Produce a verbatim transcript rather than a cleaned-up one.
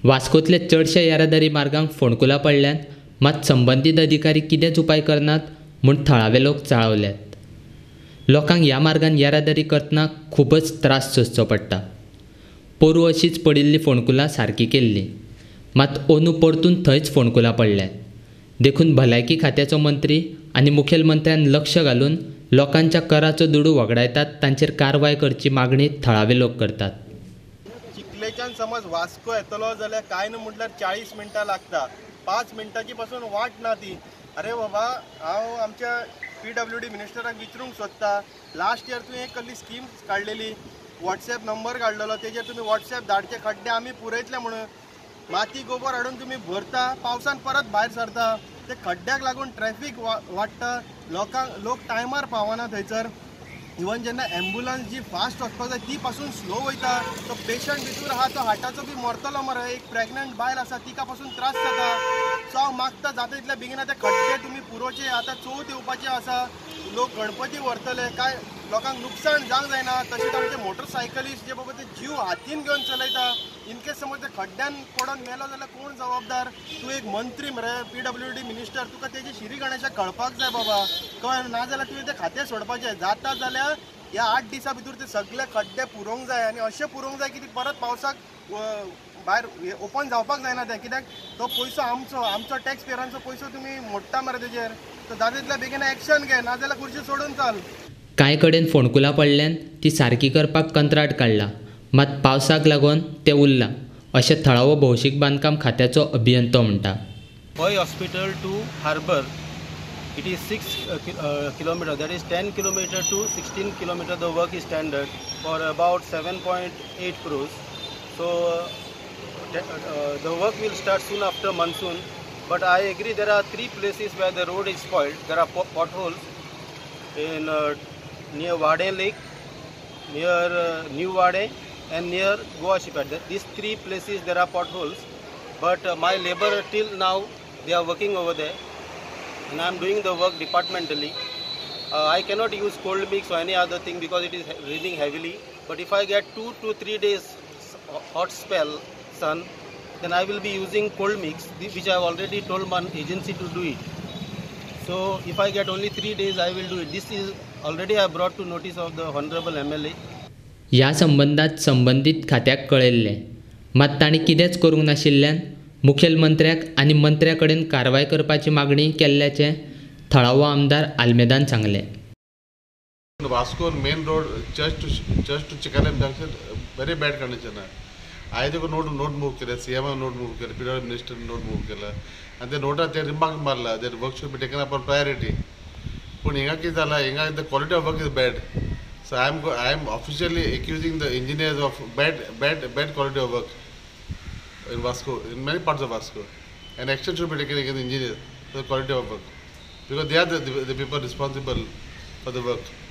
वास्कोतले चडशे येरादारी मार्गांक फोंडकुलां पडल्यान मात संबंदीत अधिकारी कितेंच उपाय करनात म्हूण थळावे लोक चाळवल्यात. लोकांक ह्या मार्गान येरादारी करतना खूबच त्रास सोंसचो पडटा. पोरू अशीच पडिल्ली फोंडकुलां सारकी केल्ली, मात अंदू परतून थंयच फोंडकुलां पडल्यात. देखून भलायकी खात्याचो मंत्री आनी मुखेलमंत्र्यान लक्ष घालून लोकांच्या कराचो दुडू वगडायतात तांचेर कारवाय करची मागणी थळावे लोक करतात. चिखलेच्यान समज वास्को येतलो जाल्यार कांय न्हू म्हटल्यार चाळीस मिनटां लागता. पांच मिनटांची पासून वाट ना ती. अरे बाबा, हांव आमच्या पी डब्ल्यू डी मिनिस्टराक विचारूंक सोदता, लास्ट इयर तुवें एक कसली स्कीम काडलेली, वॉट्सॅप नंबर काडलेलो, तेजेर तुमी वॉट्सॅप धाडचे खड्डे आमी पुरयतले म्हणून. माती गोबर हाडून तुमी भरता, पावसान परत भायर सरता. ते खड्ड्याक लागून ट्रॅफिक वा वाडटा, लोकांक लोक टायमार पावना थंयसर. इवन जेन्ना एम्बुलन्स जी फास्ट वचपाक जाय ती पासून स्लो वयता. तो पेशंट भितूर आहा तो हार्टाचो बी मरतलो मरे. एक प्रेग्नंट बायल आसा तिका पासून त्रास जाता. सो हांव मागता जाता तितल्या बेगिना ते खड्डे तुमी पुरोवचे. आतां चवथ येवपाचें आसा, लोक गणपती व्हरतले, काय लोकांक लुकसाण जावंक जायना. तशेंच आमचे मोटरसायकलिस्ट जे बाबा ते जीव हातीन घेवन चलयता, इनकेस समज ते खड्ड्यान पडोन मेलो जाल्यार कोण जबाबदार? तूं एक मंत्री मरे, पी डब्ल्यू डी मिनिस्टर, तुका तेजी शिरी गणेशा कळपाक जाय बाबा. कळ्ळें ना जाल्यार तुवें तें खातें सोडपाचें. जाता जाल्यार ह्या आठ दिसां भितर ते सगळे खड्डे पुरोवंक जाय. आनी अशें पुरोवंक जाय की ती परत पावसाक भायर ओपन जावपाक जायना तें. कित्याक तो पयसो आमचो आमचो टॅक्स पेयरांचो पयसो तुमी मोडटा मरे तेजेर. तर जाता तितल्या बेगीन एक्शन घे, ना जाल्यार खुर्ची सोडून चल. कांय कडेन फोंडकुलां पडल्यान ती सारकी करपाक कंत्राट काडला, मात पावसाक लागून तें उरलां अशें थळावो भौशीक बांदकाम खात्याचो अभियंतो म्हणटा. Hoy hospital to harbour, it is six uh, uh, kilometer, that is ten kilometer to sixteen kilometer. The work is standard for about seven point eight crores. So uh, uh, the work will start soon after monsoon. But I agree there are three places where the road is spoiled. There are potholes in uh, near Wade Lake, near uh, New Wade, and near Goa Shipyard. These three places there are potholes. But uh, my labor till now they are working over there, and I am doing the work departmentally. Uh, I cannot use cold mix or any other thing because it is raining heavily. But if I get two to three days hot spell sun, then I will be using cold mix, which I have already told my agency to do it. So if I get only three days, I will do it. This is already I brought to notice of the honorable M L A. ह्या संबंदात संबंदीत खात्याक कळयल्लें, मात तांणी कितेंच करूंक नाशिल्ल्यान मुखेलमंत्र्याक आनी मंत्र्या कडेन कारवाय करपाची मागणी केल्ल्याचें थळावो आमदार आल्मेदान सांगलें. Vasco main road church to church to Chicalim junction very bad condition आहे. हांवें तेका नोट नोट मूव केले, सी एम नोट मूव केले, P W minister note move केला, आनी ते नोटार ते रिमार्क मारला that work should be taken up on priority. पूण हिंगा कितें जालां, हिंगा the quality of work is bad. So I am I am officially accusing the engineers of bad bad bad quality of work in Vasco, in many parts of Vasco, and action should be taken against the engineers for the quality of work, because they are the, the, the people responsible for the work.